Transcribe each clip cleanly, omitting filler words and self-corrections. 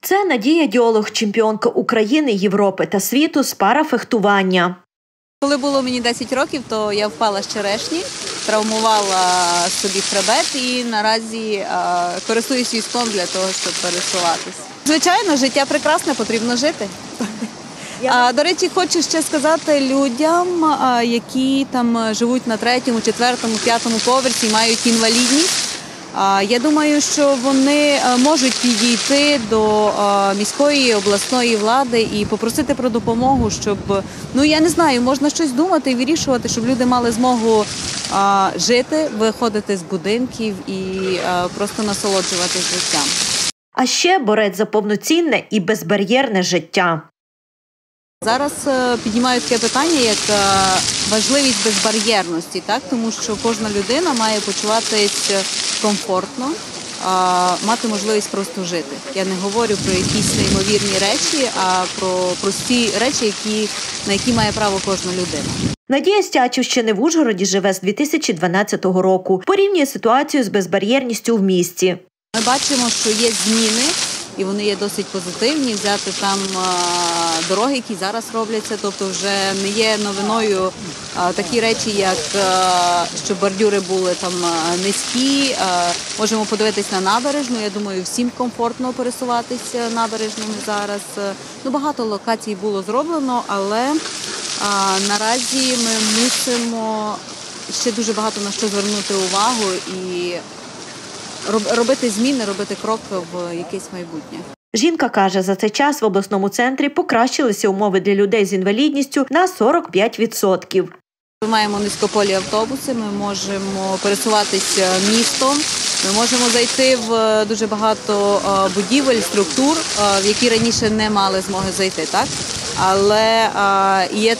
це Надія Дьолог, чемпіонка України, Європи та світу з парафехтування. Коли було мені 10 років, то я впала з черешні, травмувала собі хребет і наразі користуюсь візком для того, щоб пересуватися. Звичайно, життя прекрасне, потрібно жити. До речі, хочу ще сказати людям, які там живуть на 3-му, 4-му, 5-му поверсі і мають інвалідність. Я думаю, що вони можуть підійти до міської, обласної влади і попросити про допомогу, щоб, я не знаю, можна щось думати і вирішувати, щоб люди мали змогу жити, виходити з будинків і просто насолоджуватися життям. А ще борець за повноцінне і безбар'єрне життя. Зараз піднімають таке питання, як важливість безбар'єрності, так? Тому що кожна людина має почуватися комфортно, мати можливість просто жити. Я не говорю про якісь неймовірні речі, а про прості речі, на які має право кожна людина. Надія з Тячівщини в Ужгороді живе з 2012 року. Порівнює ситуацію з безбар'єрністю в місті. Ми бачимо, що є зміни, і вони є досить позитивні. Взяти там дороги, які зараз робляться, тобто вже не є новиною такі речі, як що бордюри були там низькі. Можемо подивитись на набережну. Я думаю, всім комфортно пересуватися набережними зараз. Багато локацій було зроблено, але наразі ми мусимо ще дуже багато на що звернути увагу і робити зміни, робити крок в якесь майбутнє. Жінка каже, за цей час в обласному центрі покращилися умови для людей з інвалідністю на 45%. Ми маємо низькополі автобуси, ми можемо пересуватися містом, ми можемо зайти в дуже багато будівель, структур, в які раніше не мали змоги зайти, так? Але є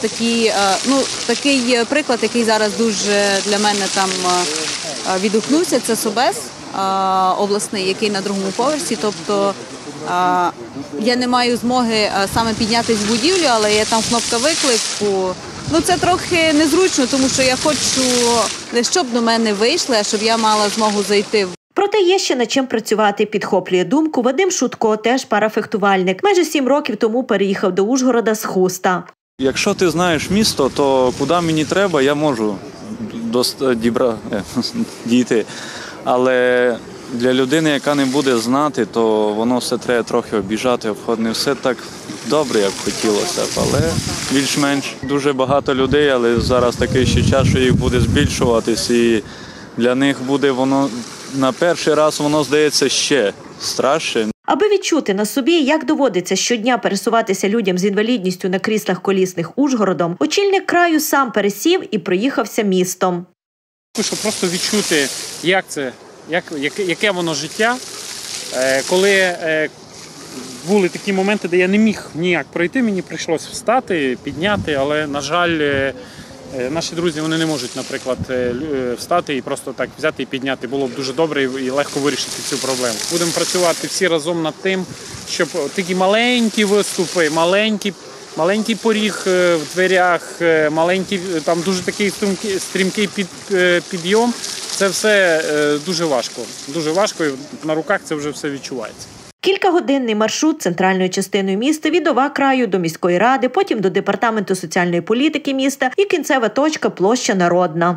такий приклад, який зараз дуже для мене там відгукнувся, це Собес обласний, який на 2-му поверсі, тобто я не маю змоги саме піднятися в будівлю, але є там кнопка виклику. Це трохи незручно, тому що я хочу не щоб до мене вийшли, а щоб я мала змогу зайти. Проте є ще над чим працювати, підхоплює думку Вадим Шутко, теж парафехтувальник. Майже 7 років тому переїхав до Ужгорода з Хуста. Якщо ти знаєш місто, то куди мені треба, я можу дійти. Але для людини, яка не буде знати, то воно все треба трохи об'їжджати, не все так добре, як хотілося б, але більш-менш дуже багато людей, але зараз такий ще час, що їх буде збільшуватись, і для них буде воно, на перший раз воно здається ще страшніше. Аби відчути на собі, як доводиться щодня пересуватися людям з інвалідністю на кріслах колісних Ужгородом, очільник краю сам пересів і проїхався містом. Щоб просто відчути, як це, яке воно життя, коли були такі моменти, де я не міг ніяк пройти, мені прийшлося встати, підняти, але, на жаль, наші друзі, вони не можуть, наприклад, встати і просто так взяти і підняти. Було б дуже добре і легко вирішити цю проблему. Будемо працювати всі разом над тим, щоб такі маленькі виступи, маленький поріг в дверях, маленький, там дуже такий стрімкий підйом. Це все дуже важко. Дуже важко, і на руках це вже все відчувається. Кількагодинний маршрут центральною частиною міста від ОВА краю до міської ради, потім до департаменту соціальної політики міста і кінцева точка – площа Народна.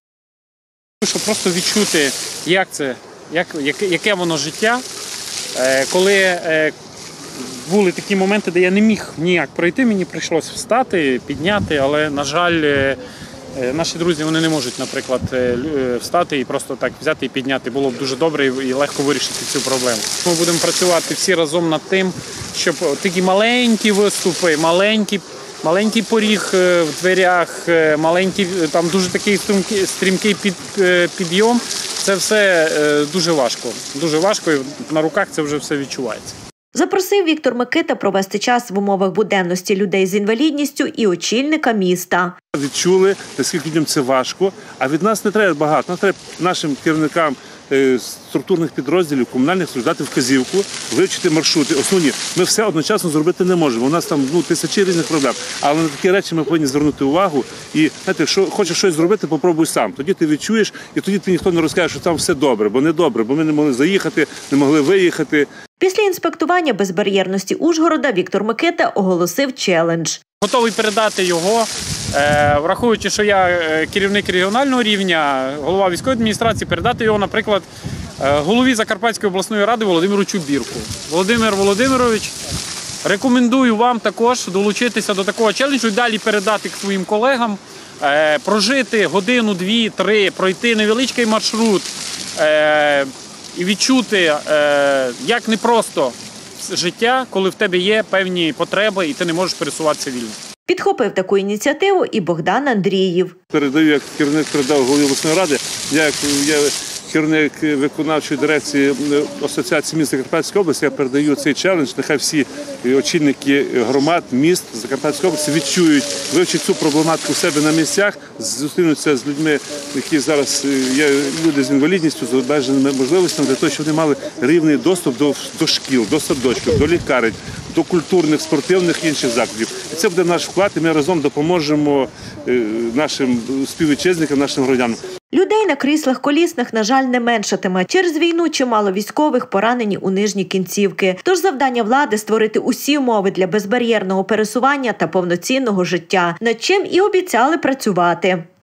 Щоб просто відчути, як це, яке воно життя, коли були такі моменти, де я не міг ніяк пройти, мені прийшлося встати, підняти, але, на жаль, наші друзі, вони не можуть, наприклад, встати і просто так взяти і підняти. Було б дуже добре і легко вирішити цю проблему. Ми будемо працювати всі разом над тим, щоб такі маленькі виступи, маленький поріг в дверях, там дуже такий стрімкий підйом. Це все дуже важко. Дуже важко, і на руках це вже все відчувається. Запросив Віктор Микита провести час в умовах буденності людей з інвалідністю і очільника міста. Відчули, наскільки людям це важко, а від нас не треба багато. Нас треба нашим керівникам структурних підрозділів, комунальних дати вказівку, вивчити маршрути. Основні, ми все одночасно зробити не можемо. У нас там тисячі різних проблем. Але на такі речі ми повинні звернути увагу. І, знаєте, якщо хочеш щось зробити, попробуй сам. Тоді ти відчуєш, і тоді ти ніхто не розкаже, що там все добре, бо не добре, бо ми не могли заїхати, не могли виїхати. Після інспектування безбар'єрності Ужгорода Віктор Микита оголосив челендж. Готовий передати його, враховуючи, що я керівник регіонального рівня, голова військової адміністрації, передати його, наприклад, голові Закарпатської обласної ради Володимиру Чубірку. Володимир Володимирович, рекомендую вам також долучитися до такого челенджу і далі передати своїм колегам, прожити годину, 2-3, пройти невеличкий маршрут і відчути, як непросто життя, коли в тебе є певні потреби і ти не можеш пересуватися вільно. Підхопив таку ініціативу і Богдан Андріїв. Передаю, як керівник передав голові обласної ради, я керівник виконавчої дирекції Асоціації міст Закарпатської області, я передаю цей челендж. Нехай всі очільники громад, міст Закарпатської області відчують, вивчать цю проблематику в себе на місцях, зустрінуться з людьми, які зараз є люди з інвалідністю, з обмеженими можливостями, для того, щоб вони мали рівний доступ до шкіл, до садочків, до лікарень, до культурних, спортивних і інших закладів. І це буде наш вклад, і ми разом допоможемо нашим співвітчизникам, нашим громадянам. Людей на кріслах колісних, на жаль, не меншатиме. Через війну чимало військових поранені у нижні кінцівки. Тож завдання влади – створити усі умови для безбар'єрного пересування та повноцінного життя, над чим і обіцяли працювати.